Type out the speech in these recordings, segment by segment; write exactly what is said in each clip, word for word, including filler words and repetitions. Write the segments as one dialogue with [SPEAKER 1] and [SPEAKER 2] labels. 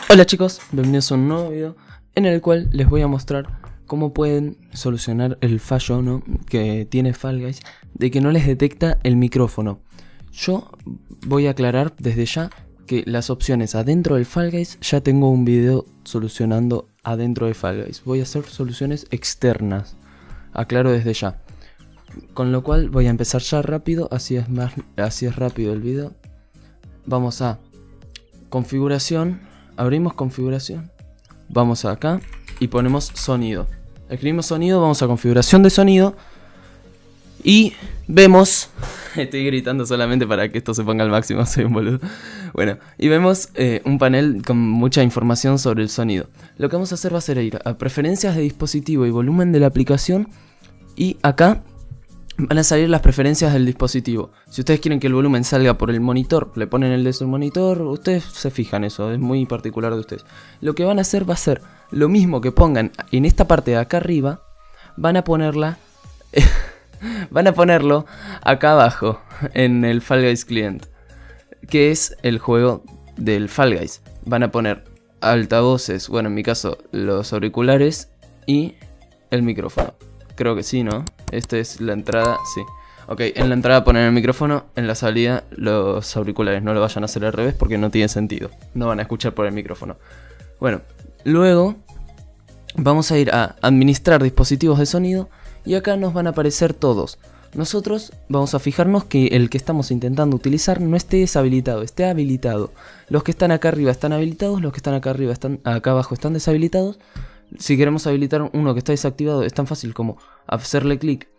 [SPEAKER 1] Hola chicos, bienvenidos a un nuevo video en el cual les voy a mostrar cómo pueden solucionar el fallo, ¿no?, que tiene Fall Guys de que no les detecta el micrófono. Yo voy a aclarar desde ya que las opciones adentro del Fall Guys ya tengo un video solucionando adentro de Fall Guys. Voy a hacer soluciones externas, aclaro desde ya. Con lo cual voy a empezar ya rápido, así es más, así es rápido el video. Vamos a configuración, abrimos configuración, vamos acá y ponemos sonido. Escribimos sonido, vamos a configuración de sonido y vemos, estoy gritando solamente para que esto se ponga al máximo, soy un boludo. Bueno, y vemos eh, un panel con mucha información sobre el sonido. Lo que vamos a hacer va a ser ir a preferencias de dispositivo y volumen de la aplicación, y acá van a salir las preferencias del dispositivo. Si ustedes quieren que el volumen salga por el monitor, le ponen el de su monitor, ustedes se fijan eso, es muy particular de ustedes. Lo que van a hacer va a ser lo mismo que pongan en esta parte de acá arriba, van a ponerla, van a ponerlo acá abajo, en el Fall Guys Client, que es el juego del Fall Guys. Van a poner altavoces, bueno en mi caso los auriculares y el micrófono. Creo que sí, ¿no? Esta es la entrada, sí. Ok, en la entrada ponen el micrófono, en la salida los auriculares. No lo vayan a hacer al revés porque no tiene sentido. No van a escuchar por el micrófono. Bueno, luego vamos a ir a administrar dispositivos de sonido y acá nos van a aparecer todos. Nosotros vamos a fijarnos que el que estamos intentando utilizar no esté deshabilitado, esté habilitado. Los que están acá arriba están habilitados, los que están acá arriba están, acá abajo están deshabilitados. Si queremos habilitar uno que está desactivado, es tan fácil como hacerle clic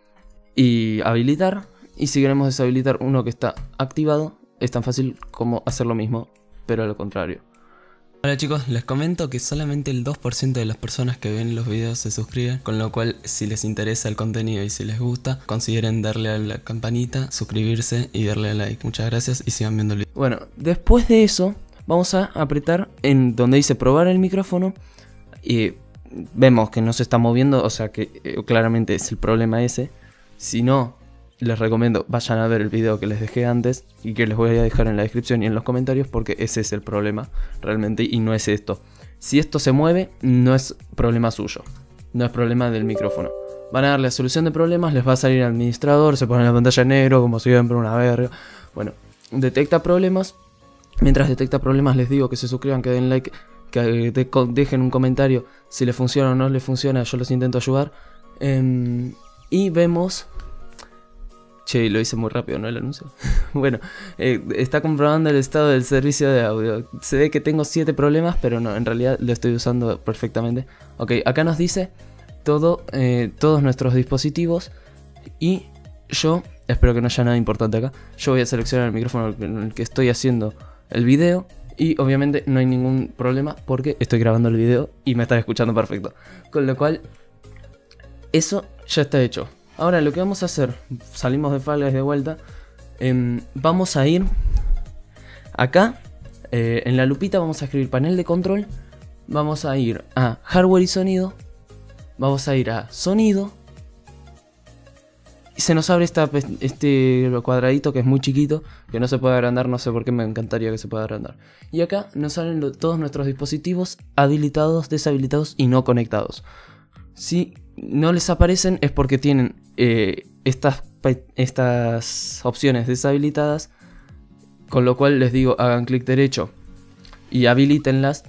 [SPEAKER 1] y habilitar. Y si queremos deshabilitar uno que está activado, es tan fácil como hacer lo mismo, pero al contrario. Hola chicos, les comento que solamente el dos por ciento de las personas que ven los videos se suscriben, con lo cual si les interesa el contenido y si les gusta, consideren darle a la campanita, suscribirse y darle a like. Muchas gracias y sigan viendo el video. Bueno, después de eso vamos a apretar en donde dice probar el micrófono y vemos que no se está moviendo, o sea que eh, claramente es el problema ese. Si no, les recomiendo vayan a ver el video que les dejé antes y que les voy a dejar en la descripción y en los comentarios, porque ese es el problema realmente y no es esto. Si esto se mueve, no es problema suyo, no es problema del micrófono. Van a darle a solución de problemas, les va a salir administrador, se pone la pantalla en negro como siempre, una verga. Bueno, detecta problemas. Mientras detecta problemas les digo que se suscriban, que den like, que dejen un comentario si les funciona o no les funciona, yo los intento ayudar. Eh, y vemos... Che, lo hice muy rápido, ¿no? El anuncio. Bueno, eh, está comprobando el estado del servicio de audio. Se ve que tengo siete problemas, pero no, en realidad lo estoy usando perfectamente. Ok, acá nos dice todo, eh, todos nuestros dispositivos. Y yo, espero que no haya nada importante acá, yo voy a seleccionar el micrófono en el que estoy haciendo el video. Y obviamente no hay ningún problema porque estoy grabando el video y me están escuchando perfecto. Con lo cual, eso ya está hecho. Ahora lo que vamos a hacer, salimos de Fall Guys de vuelta. eh, Vamos a ir acá, eh, en la lupita vamos a escribir panel de control. Vamos a ir a hardware y sonido. Vamos a ir a sonido. Y se nos abre esta, este cuadradito que es muy chiquito, que no se puede agrandar, no sé por qué me encantaría que se pueda agrandar. Y acá nos salen lo, todos nuestros dispositivos habilitados, deshabilitados y no conectados. Si no les aparecen es porque tienen eh, estas, estas opciones deshabilitadas, con lo cual les digo hagan clic derecho y habilítenlas.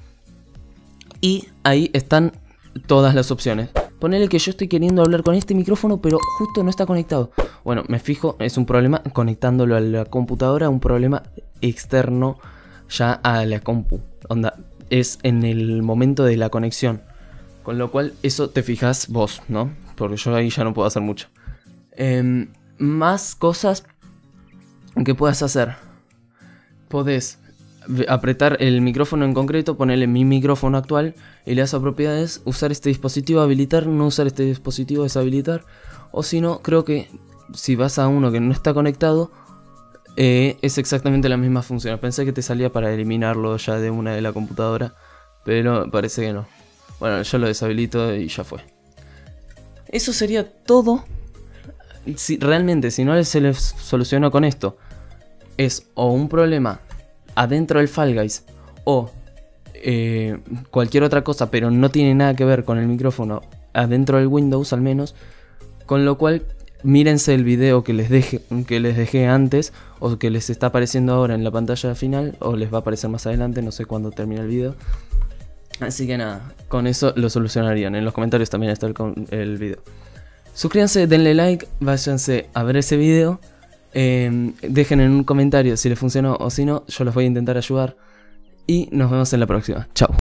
[SPEAKER 1] Y ahí están todas las opciones. Ponele que yo estoy queriendo hablar con este micrófono, pero justo no está conectado. Bueno, me fijo, es un problema conectándolo a la computadora, un problema externo ya a la compu. Onda, es en el momento de la conexión. Con lo cual, eso te fijas vos, ¿no? Porque yo ahí ya no puedo hacer mucho. Eh, más cosas que puedas hacer. Podés apretar el micrófono en concreto, ponerle mi micrófono actual y le das a propiedades, usar este dispositivo, habilitar, no usar este dispositivo, deshabilitar. O si no, creo que si vas a uno que no está conectado, eh, es exactamente la misma función. Pensé que te salía para eliminarlo ya de una de la computadora, pero parece que no. Bueno, yo lo deshabilito y ya fue. Eso sería todo. Si, realmente, si no se les solucionó con esto, es o un problema adentro del Fall Guys o eh, cualquier otra cosa, pero no tiene nada que ver con el micrófono, adentro del Windows al menos, con lo cual mírense el video que les, deje, que les dejé antes, o que les está apareciendo ahora en la pantalla final, o les va a aparecer más adelante, no sé cuándo termine el video. Así que nada, con eso lo solucionarían. En los comentarios también está el, el video. Suscríbanse, denle like, váyanse a ver ese video. Eh, dejen en un comentario si les funcionó o si no, yo los voy a intentar ayudar. Y nos vemos en la próxima. Chao.